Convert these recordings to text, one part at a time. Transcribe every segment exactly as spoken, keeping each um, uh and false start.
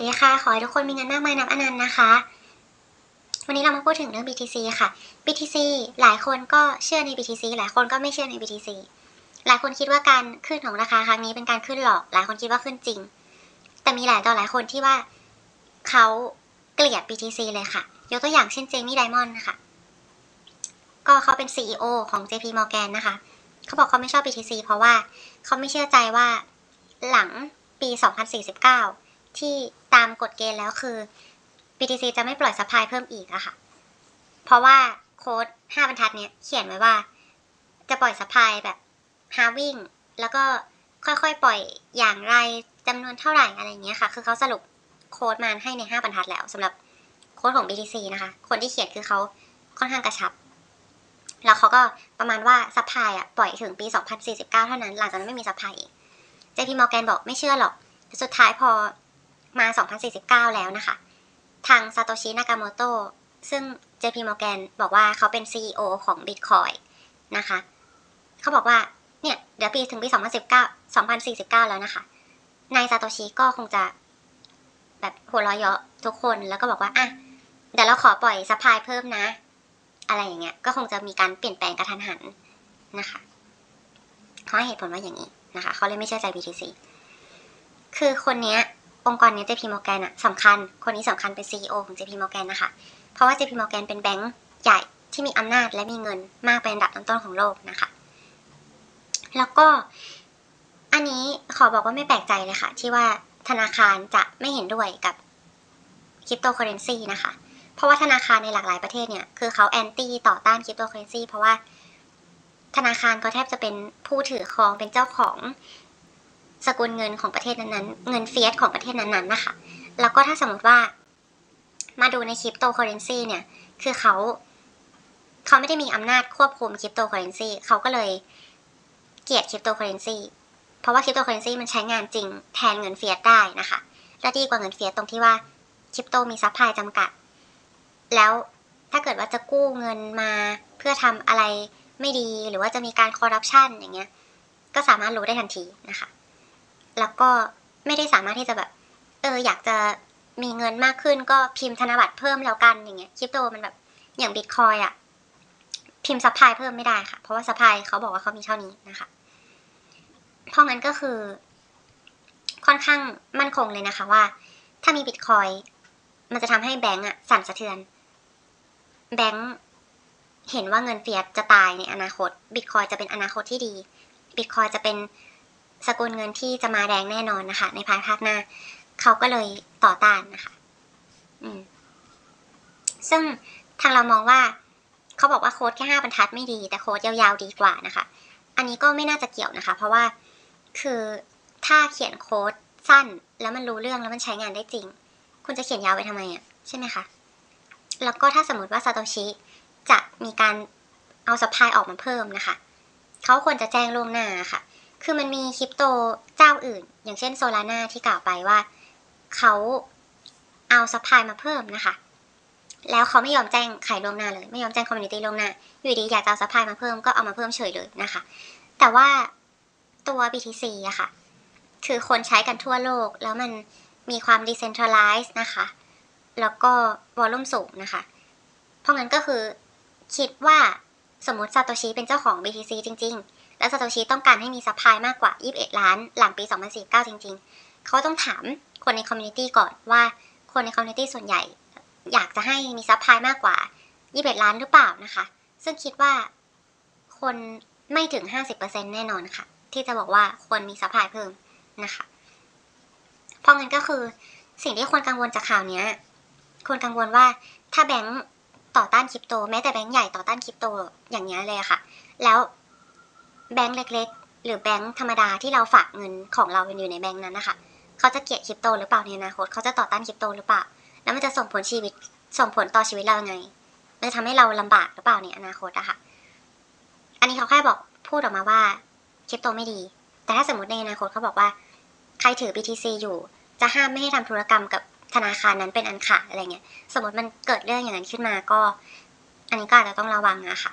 ดีค่ะขอให้ทุกคนมีเงินมากมายนับอนันต์นะคะวันนี้เรามาพูดถึงเรื่อง บี ที ซี ค่ะ บี ที ซี หลายคนก็เชื่อใน บี ที ซี หลายคนก็ไม่เชื่อใน บี ที ซี หลายคนคิดว่าการขึ้นของราคาครั้งนี้เป็นการขึ้นหลอกหลายคนคิดว่าขึ้นจริงแต่มีหลายต่อหลายคนที่ว่าเขาเกลียด บี ที ซี เลยค่ะยกตัวอย่างเช่นเจมี่ไดมอนด์นะคะก็เขาเป็น ซี อี โอ ของ เจ พี Morgan นะคะเขาบอกเขาไม่ชอบ บี ที ซี เพราะว่าเขาไม่เชื่อใจว่าหลังปีสองพันสี่สิบเก้าที่ตามกฎเกณฑ์แล้วคือ บี ที ซี จะไม่ปล่อยซัพพลายเพิ่มอีกอะค่ะเพราะว่าโค้ดห้าบรรทัดเนี้ยเขียนไว้ว่าจะปล่อยซัพพลายแบบ halving แล้วก็ค่อยๆปล่อยอย่างไรจำนวนเท่าไหร่อะไรเงี้ยค่ะคือเขาสรุปโค้ดมาให้ในห้าบรรทัดแล้วสำหรับโค้ดของ บี ที ซี นะคะคนที่เขียนคือเขาค่อนข้างกระชับแล้วเขาก็ประมาณว่าซัพพลายอะปล่อยถึงปีสองพันสี่สิบเก้าเท่านั้นหลังจากนั้นไม่มีซัพพลายอีก เจ พี Morgan บอกไม่เชื่อหรอกสุดท้ายพอมาสองพันสี่สิบเก้าแล้วนะคะทางซาโตชิ นากาโมโตะซึ่ง เจ พี Morgan บอกว่าเขาเป็น ซี อี โอ ของ Bitcoin นะคะเขาบอกว่าเนี่ยเดี๋ยวปีถึงปีสองพันสิบเก้า สองพันสี่สิบเก้าแล้วนะคะนายซาโตชิก็คงจะแบบหัวเราะเยาะทุกคนแล้วก็บอกว่าอ่ะเดี๋ยวเราขอปล่อยซัพพลายเพิ่มนะอะไรอย่างเงี้ยก็คงจะมีการเปลี่ยนแปลงกระทันหันนะคะเขาให้เหตุผลว่าอย่างนี้นะคะเขาเลยไม่เชื่อใจ บี ที ซี คือคนนี้องค์กรนี้ เจ พี Morgan อะสำคัญคนนี้สำคัญเป็น ซี อี โอ ของ เจ พี Morgan นะคะเพราะว่า เจ พี Morgan เป็นแบงก์ใหญ่ที่มีอำนาจและมีเงินมากเป็นอันดับต้นๆของโลกนะคะแล้วก็อันนี้ขอบอกว่าไม่แปลกใจเลยค่ะที่ว่าธนาคารจะไม่เห็นด้วยกับคริปโตเคอเรนซีนะคะเพราะว่าธนาคารในหลากหลายประเทศเนี่ยคือเขาแอนตี้ต่อต้านคริปโตเคอเรนซีเพราะว่าธนาคารก็แทบจะเป็นผู้ถือครองเป็นเจ้าของสกุลเงินของประเทศนั้นๆเงินเฟียสของประเทศนั้นๆนะคะแล้วก็ถ้าสมมติว่ามาดูในคริปโตเคอเรนซีเนี่ยคือเขาเขาไม่ได้มีอำนาจควบคุมคริปโตเคอเรนซีเขาก็เลยเกลียดคริปโตเคอเรนซีเพราะว่าคริปโตเคอเรนซีมันใช้งานจริงแทนเงินเฟียสได้นะคะและดีกว่าเงินเฟียสตรงที่ว่าคริปโตมีซัพพลายจำกัดแล้วถ้าเกิดว่าจะกู้เงินมาเพื่อทำอะไรไม่ดีหรือว่าจะมีการคอร์รัปชันอย่างเงี้ยก็สามารถรู้ได้ทันทีนะคะแล้วก็ไม่ได้สามารถที่จะแบบเอออยากจะมีเงินมากขึ้นก็พิมพ์ธนบัตรเพิ่มแล้วกันอย่างเงี้ยคริปโตมันแบบอย่างบิตคอยอะพิมพ์ซัพพลายเพิ่มไม่ได้ค่ะเพราะว่าซัพพลายเขาบอกว่าเขามีเท่านี้นะคะเพราะงั้นก็คือค่อนข้างมั่นคงเลยนะคะว่าถ้ามีบิตคอยมันจะทำให้แบงก์อะสั่นสะเทือนแบงก์เห็นว่าเงินเฟียสจะตายในอนาคตบิตคอยจะเป็นอนาคตที่ดีบิตคอยจะเป็นสกุลเงินที่จะมาแรงแน่นอนนะคะในภายภาคหน้าเขาก็เลยต่อต้านนะคะอืมซึ่งทางเรามองว่าเขาบอกว่าโค้ดแค่ห้าบรรทัดไม่ดีแต่โค้ดยาวๆดีกว่านะคะอันนี้ก็ไม่น่าจะเกี่ยวนะคะเพราะว่าคือถ้าเขียนโค้ดสั้นแล้วมันรู้เรื่องแล้วมันใช้งานได้จริงคุณจะเขียนยาวไปทำไมอ่ะใช่ไหมคะแล้วก็ถ้าสมมติว่าซาโตชิจะมีการเอาซัพพลายออกมาเพิ่มนะคะเขาควรจะแจ้งล่วงหน้าค่ะคือมันมีคริปโตเจ้าอื่นอย่างเช่นโซลาร่าที่กล่าวไปว่าเขาเอาซัพพลายมาเพิ่มนะคะแล้วเขาไม่ยอมแจ้งใครล่วงหน้าเลยไม่ยอมแจ้งคอมมูนิตี้ล่วงหน้าอยู่ดีอยากจะเอาซัพพลายมาเพิ่มก็เอามาเพิ่มเฉยเลยนะคะแต่ว่าตัว บี ที ซี อะค่ะคือคนใช้กันทั่วโลกแล้วมันมีความ decentralized นะคะแล้วก็วอลลุ่มสูงนะคะเพราะงั้นก็คือคิดว่าสมมติซาโตชิเป็นเจ้าของ บี ที ซี จริงๆแล้วซาโตชิต้องการให้มีซัพพลายมากกว่ายี่สิบเอ็ดล้านหลังปีสองพันสี่สิบเก้าจริงๆเขาต้องถามคนในคอมมูนิตี้ก่อนว่าคนในคอมมูนิตี้ส่วนใหญ่อยากจะให้มีซัพพลายมากกว่ายี่สิบเอ็ดล้านหรือเปล่านะคะซึ่งคิดว่าคนไม่ถึง ห้าสิบเปอร์เซ็นต์ แน่นอนค่ะที่จะบอกว่าควรมีซัพพลายเพิ่มนะคะเพราะงั้นก็คือสิ่งที่ควรกังวลจากข่าวนี้ควรกังวลว่าถ้าแบงก์ต่อต้านคริปโตแม้แต่แบงก์ใหญ่ต่อต้านคริปโตอย่างนี้เลยค่ะแล้วแบงก์เล็กๆหรือแบงก์ธรรมดาที่เราฝากเงินของเราอยู่ในแบงก์นั้นนะคะเขาจะเกลียดคริปโตหรือเปล่าในอนาคตเขาจะต่อต้านคริปโตหรือเปล่าแล้วมันจะส่งผลชีวิตส่งผลต่อชีวิตเราไงมันจะทำให้เราลำบากหรือเปล่าในอนาคตอะค่ะอันนี้เขาแค่บอกพูดออกมาว่าคริปโตไม่ดีแต่ถ้าสมมติในอนาคตเขาบอกว่าใครถือ บี ที ซี อยู่จะห้ามไม่ให้ทำธุรกรรมกับธนาคารนั้นเป็นอันขาดอะไรเงี้ยสมมติมันเกิดเรื่องอย่างนั้นขึ้นมาก็อันนี้ก็อาจจะต้องระวังนะคะ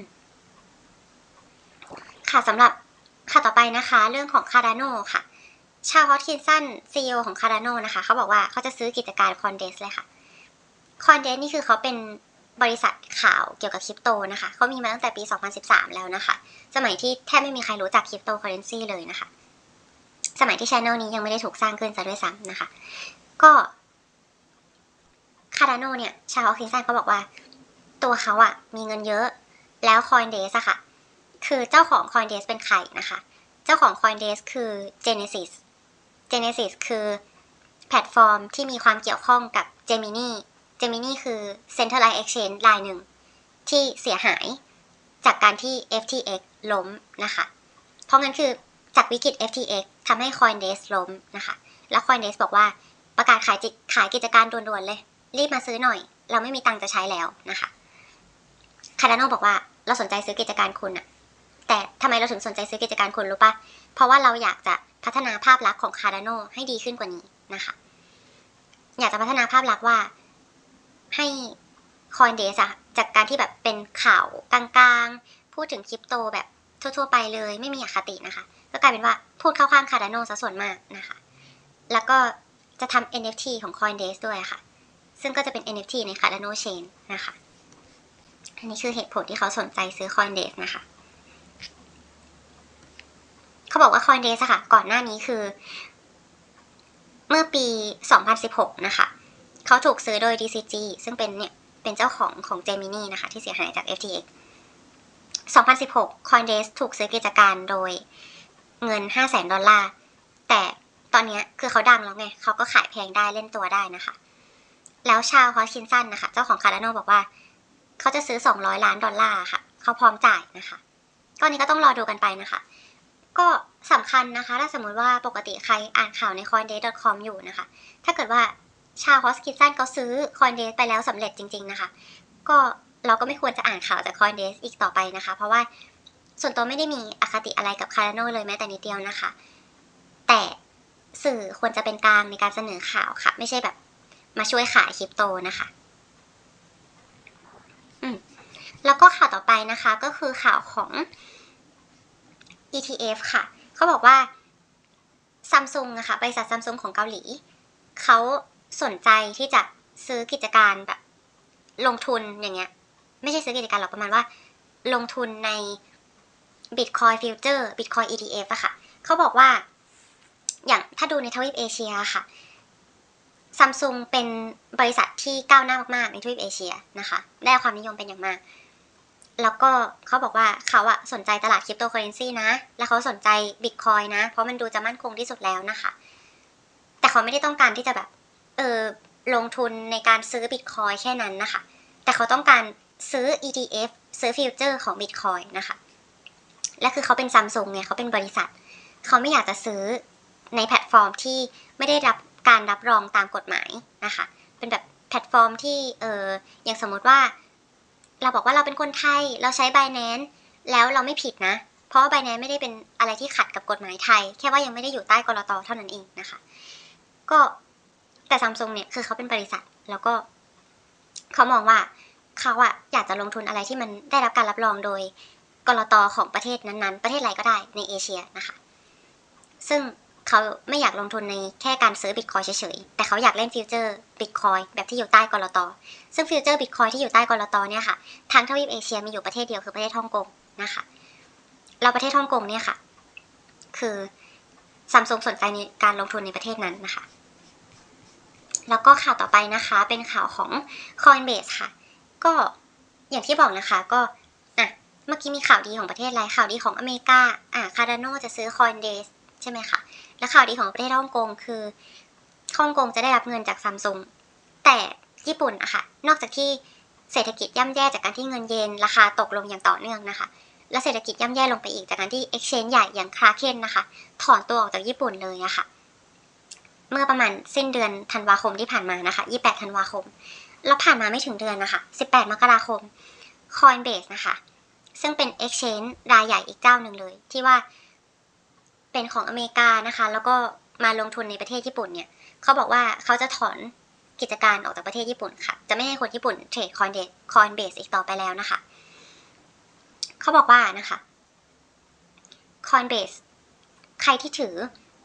ค่ะสำหรับค่ะต่อไปนะคะเรื่องของ Cardano ค่ะชาล ฮอตคินสัน ซี อี โอ ของ Cardano นะคะเขาบอกว่าเขาจะซื้อกิจการ CoinDesk เลยค่ะ CoinDesk นี่คือเขาเป็นบริษัทข่าวเกี่ยวกับคริปโตนะคะเขามีมาตั้งแต่ปี สองพันสิบสาม แล้วนะคะสมัยที่แทบไม่มีใครรู้จักคริปโตเคอเรนซีเลยนะคะสมัยที่ Channel นี้ยังไม่ได้ถูกสร้างขึ้นซะด้วยซ้ำนะคะก็ Cardano เนี่ยชาล ฮอตคินสันเขาบอกว่าตัวเขาอะมีเงินเยอะแล้ว CoinDesk อะค่ะคือเจ้าของ CoinDesk เป็นใครนะคะเจ้าของ CoinDesk คือ Genesis Genesis คือแพลตฟอร์มที่มีความเกี่ยวข้องกับ Gemini Gemini คือ Centralized Exchange รายหนึ่งที่เสียหายจากการที่ เอฟ ที เอ็กซ์ ล้มนะคะเพราะงั้นคือจากวิกฤต เอฟ ที เอ็กซ์ ทำให้ CoinDesk ล้มนะคะแล้ว CoinDesk บอกว่าประกาศขายขายกิจการด่วนๆเลยรีบมาซื้อหน่อยเราไม่มีตังค์จะใช้แล้วนะคะ Cardano บอกว่าเราสนใจซื้อกิจการคุณอะแต่ทำไมเราถึงสนใจซื้อกิจการคุณรู้ปะเพราะว่าเราอยากจะพัฒนาภาพลักษณ์ของ Cardano ให้ดีขึ้นกว่านี้นะคะอยากจะพัฒนาภาพลักษณ์ว่าให้ CoinDesk อะจากการที่แบบเป็นข่าวกลางๆพูดถึงคริปโตแบบทั่วๆไปเลยไม่มีอคตินะคะก็กลายเป็นว่าพูดเข้าข้าง Cardano ซะส่วนมากนะคะแล้วก็จะทำ เอ็น เอฟ ที ของ CoinDesk ด้วยค่ะซึ่งก็จะเป็น เอ็น เอฟ ที ใน Cardano Chain นะคะอันนี้คือเหตุผลที่เขาสนใจซื้อ CoinDesk นะคะเขาบอกว่า CoinDesk อะค่ะก่อนหน้านี้คือเมื่อปี สองพันสิบหก นะคะเขาถูกซื้อโดย ดี ซี จี ซึ่งเป็นเนี่ยเป็นเจ้าของของ Gemini นะคะที่เสียหายจาก เอฟ ที เอ็กซ์ สองพันสิบหก CoinDesk ถูกซื้อกิจการโดยเงิน ห้าแสน ดอลลาร์แต่ตอนนี้คือเขาดังแล้วไงเขาก็ขายแพงได้เล่นตัวได้นะคะแล้วชาล ฮอตคินสันนะคะเจ้าของ Cardano บอกว่าเขาจะซื้อสองร้อยล้านดอลลาร์ค่ะเขาพร้อมจ่ายนะคะก็นี้ก็ต้องรอดูกันไปนะคะก็สำคัญนะคะถ้าสมมติว่าปกติใครอ่านข่าวใน คอยน์เดส ดอท คอม อยู่นะคะถ้าเกิดว่าชาล ฮอตคินสันเขาซื้อ CoinDesk ไปแล้วสำเร็จจริงๆนะคะก็เราก็ไม่ควรจะอ่านข่าวจาก CoinDesk อีกต่อไปนะคะเพราะว่าส่วนตัวไม่ได้มีอคติอะไรกับ Cardano เลยแม้แต่นิดเดียวนะคะแต่สื่อควรจะเป็นกลางในการเสนอข่าวค่ะไม่ใช่แบบมาช่วยขายคริปโตนะคะอืมแล้วก็ข่าวต่อไปนะคะก็คือข่าวของ อี ที เอฟ ค่ะเขาบอกว่า Samsung อะค่ะบริษัท Samsung ของเกาหลีเขาสนใจที่จะซื้อกิจการแบบลงทุนอย่างเงี้ยไม่ใช่ซื้อกิจการหรอกประมาณว่าลงทุนใน Bitcoin Future Bitcoin อี ที เอฟ อะค่ะเขาบอกว่าอย่างถ้าดูในทวีปเอเชียค่ะ Samsung เป็นบริษัทที่ก้าวหน้ามากๆในทวีปเอเชียนะคะได้ความนิยมเป็นอย่างมากแล้วก็เขาบอกว่าเขาอะสนใจตลาดคริปโตเคอเรนซีนะแล้วเขาสนใจ Bitcoin นะเพราะมันดูจะมั่นคงที่สุดแล้วนะคะแต่เขาไม่ได้ต้องการที่จะแบบเออลงทุนในการซื้อ Bitcoin แค่นั้นนะคะแต่เขาต้องการซื้อ อี ที เอฟ ซื้อฟิวเจอร์ของ Bitcoin นะคะและคือเขาเป็น Samsung เนี่ยเขาเป็นบริษัทเขาไม่อยากจะซื้อในแพลตฟอร์มที่ไม่ได้รับการรับรองตามกฎหมายนะคะเป็นแบบแพลตฟอร์มที่เอออย่างสมมติว่าเราบอกว่าเราเป็นคนไทยเราใช้ Binance แล้วเราไม่ผิดนะเพราะว่า Binance ไม่ได้เป็นอะไรที่ขัดกับกฎหมายไทยแค่ว่ายังไม่ได้อยู่ใต้กลต.เท่านั้นเองนะคะก็แต่ Samsung เนี่ยคือเขาเป็นบริษัทแล้วก็เขามองว่าเขาอะอยากจะลงทุนอะไรที่มันได้รับการรับรองโดยกลต.ของประเทศนั้นๆประเทศอะไรก็ได้ในเอเชียนะคะซึ่งเขาไม่อยากลงทุนในแค่การซื้อ Bitcoin เฉยๆแต่เขาอยากเล่นฟิวเจอร์ Bitcoin แบบที่อยู่ใต้กลต.ซึ่งฟิวเจอร์ Bitcoin ที่อยู่ใต้กลต.เนี่ยค่ะทางทวีปเอเชียมีอยู่ประเทศเดียวคือประเทศฮ่องกงนะคะเราประเทศฮ่องกงเนี่ยค่ะคือ Samsung สนใจในการลงทุนในประเทศนั้นนะคะแล้วก็ข่าวต่อไปนะคะเป็นข่าวของ Coinbase ค่ะก็อย่างที่บอกนะคะก็อ่ะเมื่อกี้มีข่าวดีของประเทศอะไรข่าวดีของอเมริกาอ่ะ Cardano จะซื้อ Coinbase ใช่ไหมคะและข่าวดีของประเทศฮ่องกงคือฮ่องกงจะได้รับเงินจาก Samsung แต่ญี่ปุ่นอะค่ะนอกจากที่เศรษฐกิจย่ำแย่จากการที่เงินเยนราคาตกลงอย่างต่อเนื่องนะคะและเศรษฐกิจย่ำแย่ลงไปอีกจากการที่ Exchange ใหญ่อย่างคราเคนนะคะถอนตัวออกจากญี่ปุ่นเลยอะค่ะเมื่อประมาณสิ้นเดือนธันวาคมที่ผ่านมานะคะยี่สิบแปดธันวาคมแล้วผ่านมาไม่ถึงเดือนนะคะสิบแปดมกราคม Coinbase นะคะซึ่งเป็น Exchange รายใหญ่อีกเจ้าหนึ่งเลยที่ว่าเป็นของอเมริกานะคะแล้วก็มาลงทุนในประเทศญี่ปุ่นเนี่ยเขาบอกว่าเขาจะถอนกิจการออกจากประเทศญี่ปุ่นค่ะจะไม่ให้คนญี่ปุ่นเทรด Coinbase Coinbase อีกต่อไปแล้วนะคะเขาบอกว่านะคะ Coinbase ใครที่ถือ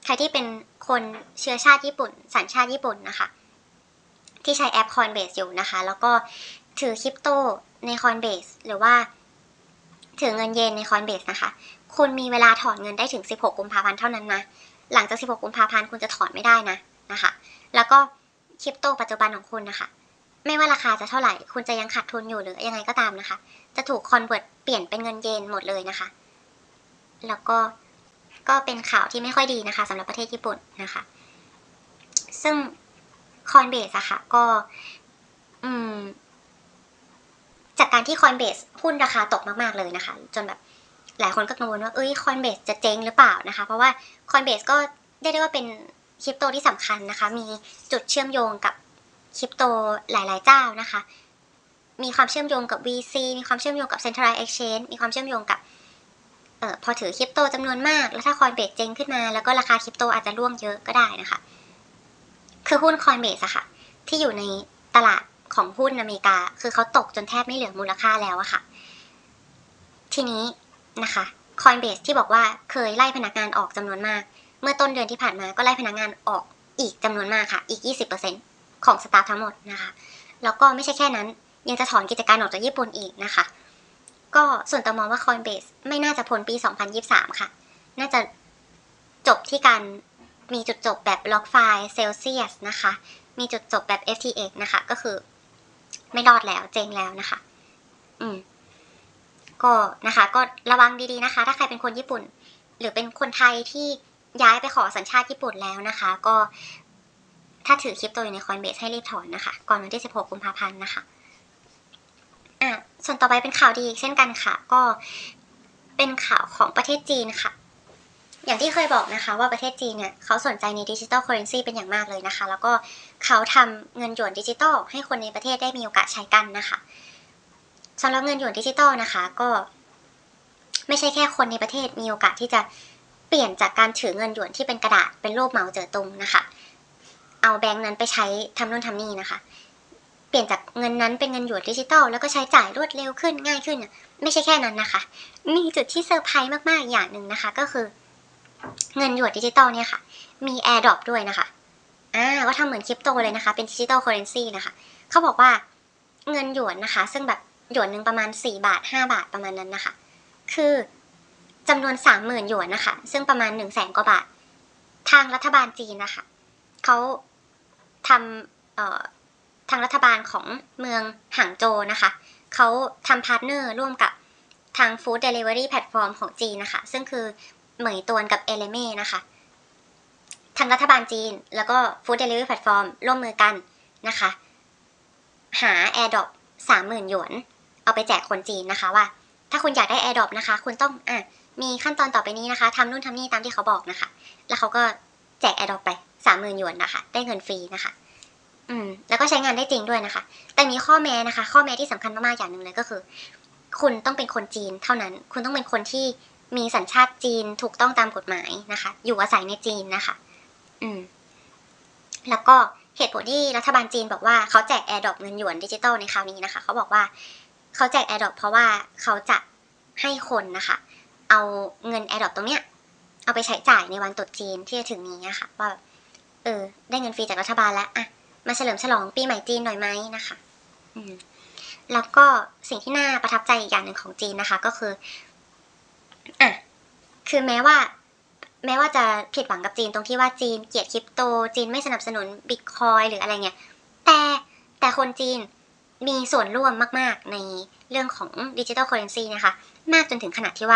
ใครที่เป็นคนเชื้อชาติญี่ปุ่นสัญชาติญี่ปุ่นนะคะที่ใช้แอป Coinbase อยู่นะคะแล้วก็ถือคริปโตใน Coinbase หรือว่าถือเงินเยนใน Coinbase นะคะคุณมีเวลาถอนเงินได้ถึงสิบหกกุมภาพันธ์เท่านั้นนะหลังจากสิบหกกุมภาพันธ์คุณจะถอนไม่ได้นะนะคะแล้วก็คริปโตปัจจุบันของคุณนะคะไม่ว่าราคาจะเท่าไหร่คุณจะยังขาดทุนอยู่หรือยังไงก็ตามนะคะจะถูกคอนเวิร์ตเปลี่ยนเป็นเงินเยนหมดเลยนะคะแล้วก็ก็เป็นข่าวที่ไม่ค่อยดีนะคะสำหรับประเทศญี่ปุ่นนะคะซึ่ง Coinbase อะค่ะก็อืมจากการที่ Coinbase หุ้นราคาตกมากๆเลยนะคะจนแบบหลายคนก็กังวลว่าเอ้ย Coinbase จะเจ๊งหรือเปล่านะคะเพราะว่า Coinbase ก็เรียกได้ว่าเป็นคริปโตที่สำคัญนะคะมีจุดเชื่อมโยงกับคริปโตหลายๆเจ้านะคะมีความเชื่อมโยงกับ วี ซี มีความเชื่อมโยงกับ Centralized Exchange มีความเชื่อมโยงกับเอ่อพอถือคริปโตจำนวนมากแล้วถ้า Coinbase เจ๊งขึ้นมาแล้วก็ราคาคริปโตอาจจะร่วงเยอะก็ได้นะคะคือหุ้น Coinbase อะค่ะที่อยู่ในตลาดของหุ้นอเมริกาคือเขาตกจนแทบไม่เหลือมูลค่าแล้วอะค่ะทีนี้นะคะ Coinbase ที่บอกว่าเคยไล่พนักงานออกจำนวนมากเมื่อต้นเดือนที่ผ่านมาก็ไล่พนักงานออกอีกจำนวนมากค่ะอีก ยี่สิบเปอร์เซ็นต์ ของสตาฟทั้งหมดนะคะแล้วก็ไม่ใช่แค่นั้นยังจะถอนกิจการออกจากญี่ปุ่นอีกนะคะก็ส่วนตัวมองว่า Coinbase ไม่น่าจะพ้นปีสองพันยี่สิบสามค่ะน่าจะจบที่การมีจุดจบแบบบล็อกไฟล์ Celsius นะคะมีจุดจบแบบ เอฟ ที เอ็กซ์ นะคะก็คือไม่รอดแล้วเจ๊งแล้วนะคะอืมก็นะคะก็ระวังดีๆนะคะถ้าใครเป็นคนญี่ปุ่นหรือเป็นคนไทยที่ย้ายไปขอสัญชาติญี่ปุ่นแล้วนะคะก็ถ้าถือคริปโตอยู่ใน Coinbase ให้รีบถอนนะคะก่อนวันที่สิบหกกุมภาพันธ์นะคะอ่ะส่วนต่อไปเป็นข่าวดีเช่นกันค่ะก็เป็นข่าวของประเทศจีนค่ะอย่างที่เคยบอกนะคะว่าประเทศจีนเนี่ยเขาสนใจในดิจิทัลเคอเรนซีเป็นอย่างมากเลยนะคะแล้วก็เขาทำเงินหยวนดิจิทัลให้คนในประเทศได้มีโอกาสใช้กันนะคะสำหรับเงินหยวนดิจิทัลนะคะก็ไม่ใช่แค่คนในประเทศมีโอกาสที่จะเปลี่ยนจากการถือเงินหยวนที่เป็นกระดาษเป็นรูปเหมาเจ๋อตุงนะคะเอาแบงค์นั้นไปใช้ทำนู่นทำนี่นะคะเปลี่ยนจากเงินนั้นเป็นเงินหยวนดิจิทัลแล้วก็ใช้จ่ายรวดเร็วขึ้นง่ายขึ้นไม่ใช่แค่นั้นนะคะมีจุดที่เซอร์ไพรส์มากๆอย่างหนึ่งนะคะก็คือเงินหยวนดิจิตอลเนี่ยค่ะมี AirDrop ด้วยนะคะอ่าก็ทำเหมือนคริปโตเลยนะคะเป็นดิจิตอลเคอเรนซีนะคะเขาบอกว่าเงินหยวนนะคะซึ่งแบบหยวนหนึ่งประมาณสี่บาทห้าบาทประมาณนั้นนะคะคือจำนวน สามหมื่น หยวนนะคะซึ่งประมาณ หนึ่งแสน กว่าบาททางรัฐบาลจีนนะคะเขาทำเอ่อทางรัฐบาลของเมืองหางโจวนะคะเขาทำพาร์ทเนอร์ร่วมกับทาง Food Delivery Platform ของจีนนะคะซึ่งคือเหมยตวนกับเอเลเม่นะคะทางรัฐบาลจีนแล้วก็ Food Delivery Platform ร่วมมือกันนะคะหา AirDrop สามหมื่น หยวนเอาไปแจกคนจีนนะคะว่าถ้าคุณอยากได้ AirDrop นะคะคุณต้องอ่ะมีขั้นตอนต่อไปนี้นะคะทำนู่นทำนี่ตามที่เขาบอกนะคะแล้วเขาก็แจก AirDrop ไป สามหมื่น หยวนนะคะได้เงินฟรีนะคะอืมแล้วก็ใช้งานได้จริงด้วยนะคะแต่มีข้อแม้นะคะข้อแม้ที่สำคัญมากๆอย่างหนึ่งเลยก็คือคุณต้องเป็นคนจีนเท่านั้นคุณต้องเป็นคนที่มีสัญชาติจีนถูกต้องตามกฎหมายนะคะอยู่อาศัยในจีนนะคะอืมแล้วก็เหตุผลที่รัฐบาลจีนบอกว่าเขาแจก AirDrop เงินหยวนดิจิตอลในคราวนี้นะคะเขาบอกว่าเขาแจก AirDrop เพราะว่าเขาจะให้คนนะคะเอาเงิน AirDrop ตรงเนี้ยเอาไปใช้จ่ายในวันตรุษจีนที่จะถึงนี้นะคะว่าเออได้เงินฟรีจากรัฐบาลแล้วอะมาเฉลิมฉลองปีใหม่จีนหน่อยไหมนะคะอืมแล้วก็สิ่งที่น่าประทับใจอีกอย่างหนึ่งของจีนนะคะก็คืออ่ะคือแม้ว่าแม้ว่าจะผิดหวังกับจีนตรงที่ว่าจีนเกลียดคริปโตจีนไม่สนับสนุนบิตคอยหรืออะไรเงี้ยแต่แต่คนจีนมีส่วนร่วมมากๆในเรื่องของดิจิทัลเคอเรนซีนะคะมากจนถึงขนาดที่ว่า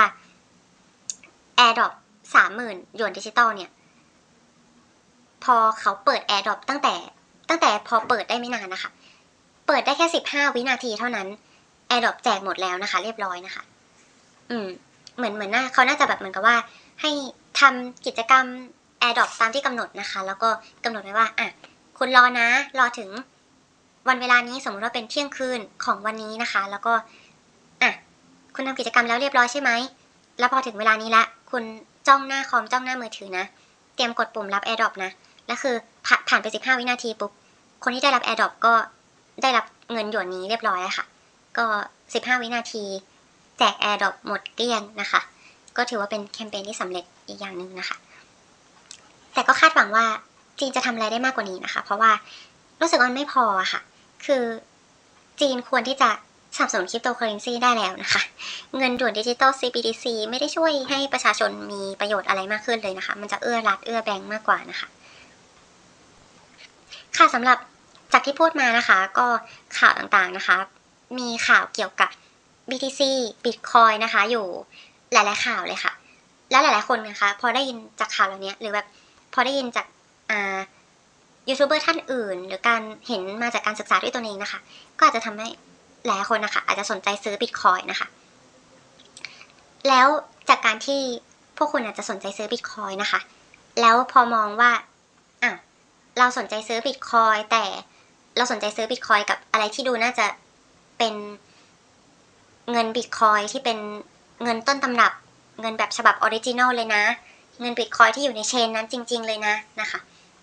AirDrop สามหมื่น หยวนดิจิตอลเนี่ยพอเขาเปิด AirDrop ตั้งแต่ตั้งแต่พอเปิดได้ไม่นานนะคะเปิดได้แค่สิบห้าวินาทีเท่านั้น AirDrop แจกหมดแล้วนะคะเรียบร้อยนะคะอืมเหมือนเหมือนน่าเขาน่าจะแบบเหมือนกับว่าให้ทำกิจกรรม AirDrop ตามที่กำหนดนะคะแล้วก็กำหนดไว้ว่าอ่ะคุณรอนะรอถึงวันเวลานี้สมมติว่าเป็นเที่ยงคืนของวันนี้นะคะแล้วก็อ่ะคุณทำกิจกรรมแล้วเรียบร้อยใช่ไหมแล้วพอถึงเวลานี้ละคุณจ้องหน้าคอมจ้องหน้ามือถือนะเตรียมกดปุ่มรับ AirDrop นะแล้วคือผ่านไปสิบห้าวินาทีปุ๊บคนที่ได้รับ AirDrop ก็ได้รับเงินหยวนนี้เรียบร้อยค่ะก็สิบห้าวินาทีแจก AirDrop หมดเกลี้ยงนะคะก็ถือว่าเป็นแคมเปญที่สำเร็จอีกอย่างหนึ่งนะคะแต่ก็คาดหวังว่าจีนจะทำอะไรได้มากกว่านี้นะคะเพราะว่ารู้สึกว่ามันไม่พออะค่ะคือจีนควรที่จะสนับสนุนคริปโตเคอเรนซีได้แล้วนะคะเงินด่วนดิจิตอล ซี บี ดี ซี ไม่ได้ช่วยให้ประชาชนมีประโยชน์อะไรมากขึ้นเลยนะคะมันจะเอื้อรัฐเอื้อแบงก์มากกว่านะคะค่ะสำหรับจากที่พูดมานะคะก็ข่าวต่างๆนะคะมีข่าวเกี่ยวกับ บี ที ซี Bitcoin นะคะอยู่หลายๆข่าวเลยค่ะแล้วหลายๆคนนะคะพอได้ยินจากข่าวเหล่านี้หรือแบบพอได้ยินจากอ่ายูทูบเบอร์ท่านอื่นหรือการเห็นมาจากการศึกษาด้วยตัวเองนะคะก็อาจจะทำให้หลายคนนะคะอาจจะสนใจซื้อ Bitcoin นะคะแล้วจากการที่พวกคุณอาจจะสนใจซื้อ Bitcoin นะคะแล้วพอมองว่าอ่ะเราสนใจซื้อ Bitcoin แต่เราสนใจซื้อ Bitcoin กับอะไรที่ดูน่าจะเป็นเงิน Bitcoin ที่เป็นเงินต้นตำรับเงินแบบฉบับออริจินอลเลยนะเงิน Bitcoin ที่อยู่ในเชนนั้นจริงๆเลยนะนะคะ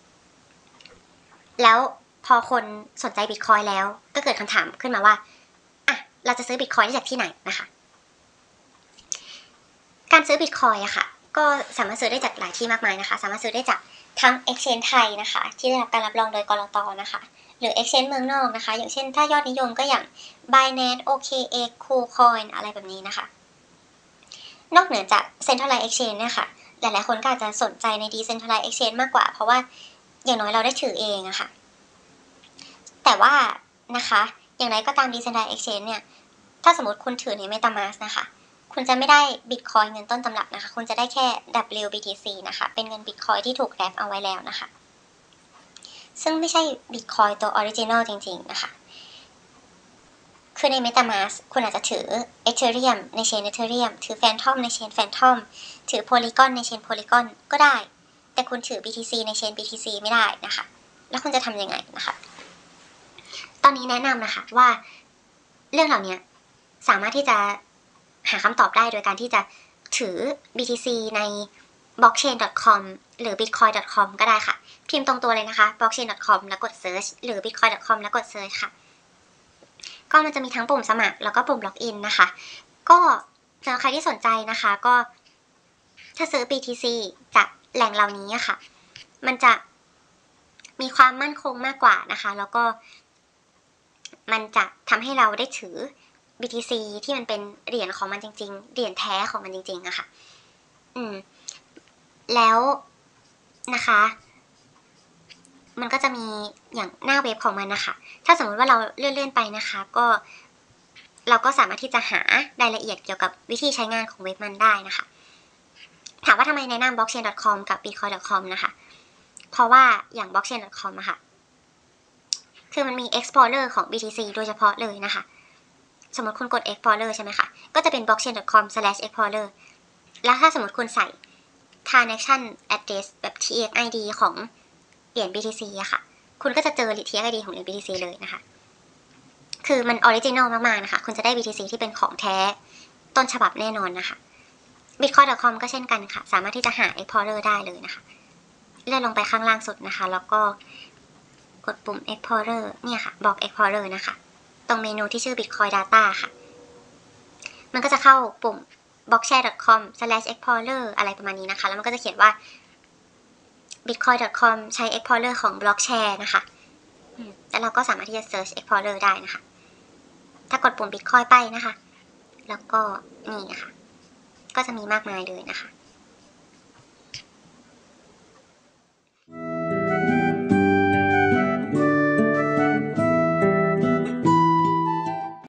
แล้วพอคนสนใจ Bitcoin แล้วก็เกิดคำถามขึ้นมาว่าอ่ะเราจะซื้อ Bitcoin ได้จากที่ไหนนะคะการซื้อ Bitcoin อะค่ะก็สามารถซื้อได้จากหลายที่มากมายนะคะสามารถซื้อได้จากทั้ง Exchange ไทยนะคะที่ได้รับการรับรองโดยกลต.นะคะหรือ Exchange เมืองนอกนะคะอย่างเช่นถ้ายอดนิยมก็อย่าง Binance โอ เค เอ็กซ์ KuCoin อะไรแบบนี้นะคะนอกเหนือจาก Centralized Exchange เนี่ยค่ะหลายๆคนก็อาจจะสนใจใน Decentralized Exchange มากกว่าเพราะว่าอย่างน้อยเราได้ถือเองอะค่ะแต่ว่านะคะอย่างไรก็ตาม Decentralized Exchange เนี่ยถ้าสมมติคุณถือใน MetaMask นะคะคุณจะไม่ได้ Bitcoin เงินต้นตำรับนะคะคุณจะได้แค่ ดับเบิลยู บี ที ซี นะคะเป็นเงิน Bitcoin ที่ถูกแรปเอาไว้แล้วนะคะซึ่งไม่ใช่ Bitcoin ตัว Original จริงๆนะคะคือใน MetaMask คุณอาจจะถือ Ethereum ในเชน Ethereum ถือ Phantom ในเชน Phantom ถือ Polygon ในเชน Polygon ก็ได้แต่คุณถือ บี ที ซี ในเชน บี ที ซี ไม่ได้นะคะแล้วคุณจะทำยังไงนะคะตอนนี้แนะนำนะคะว่าเรื่องเหล่านี้สามารถที่จะหาคำตอบได้โดยการที่จะถือ บี ที ซี ใน บล็อกเชน ดอท คอม หรือ บิตคอยน์ ดอท คอม ก็ได้ค่ะพิมพ์ตรงตัวเลยนะคะ บล็อกเชน ดอท คอม แล้วกด Search หรือ บิตคอยน์ ดอท คอม แล้วกด Search ค่ะก็มันจะมีทั้งปุ่มสมัครแล้วก็ปุ่มล็อกอินนะคะก็สำหรับใครที่สนใจนะคะก็ถ้าซื้อ บี ที ซี จากแหล่งเหล่านี้ค่ะมันจะมีความมั่นคงมากกว่านะคะแล้วก็มันจะทำให้เราได้ถือ บี ที ซี ที่มันเป็นเหรียญของมันจริงๆเหรียญแท้ของมันจริงๆอะค่ะอืมแล้วนะคะมันก็จะมีอย่างหน้าเว็บของมันนะคะถ้าสมมติว่าเราเลื่อนๆไปนะคะก็เราก็สามารถที่จะหารายละเอียดเกี่ยวกับวิธีใช้งานของเว็บมันได้นะคะถามว่าทำไมแนะนำ บล็อกเชน ดอท คอม กับ บิตคอยน์ ดอท คอม นะคะเพราะว่าอย่าง บล็อกเชน ดอท คอม อะค่ะคือมันมี Explorer ของ บี ที ซี โดยเฉพาะเลยนะคะสมมติคุณกด Explorer ใช่ไหมคะก็จะเป็น บล็อกเชน ดอท คอม สแลช เอ็กซ์พลอเรอร์ แล้วถ้าสมมติคุณใส่ transaction address แบบ ที เอ็กซ์ ไอ ดี ของเหรียญ บี ที ซี อะค่ะคุณก็จะเจอ ที เอ็กซ์ ไอ ดี ของเหรียญ บี ที ซี เลยนะคะคือมันออริจินอลมากๆนะคะคุณจะได้ บี ที ซี ที่เป็นของแท้ต้นฉบับแน่นอนนะคะ บิตคอยน์ ดอท คอม ก็เช่นกันค่ะสามารถที่จะหา Explorer ได้เลยนะคะเลื่อนลงไปข้างล่างสุดนะคะแล้วก็กดปุ่ม Explorer เนี่ยค่ะบอก Explorer นะคะตรงเมนูที่ชื่อ Bitcoin Data ค่ะมันก็จะเข้าปุ่ม บล็อกแชร์ ดอท คอม สแลช เอ็กซ์พลอเรอร์ อะไรประมาณนี้นะคะแล้วมันก็จะเขียนว่า บิตคอยน์ ดอท คอม ใช้ Explorer ของ Blockshare นะคะแล้วเราก็สามารถที่จะ Search Explorer ได้นะคะถ้ากดปุ่ม Bitcoin ไปนะคะแล้วก็นี่นะคะก็จะมีมากมายเลยนะคะ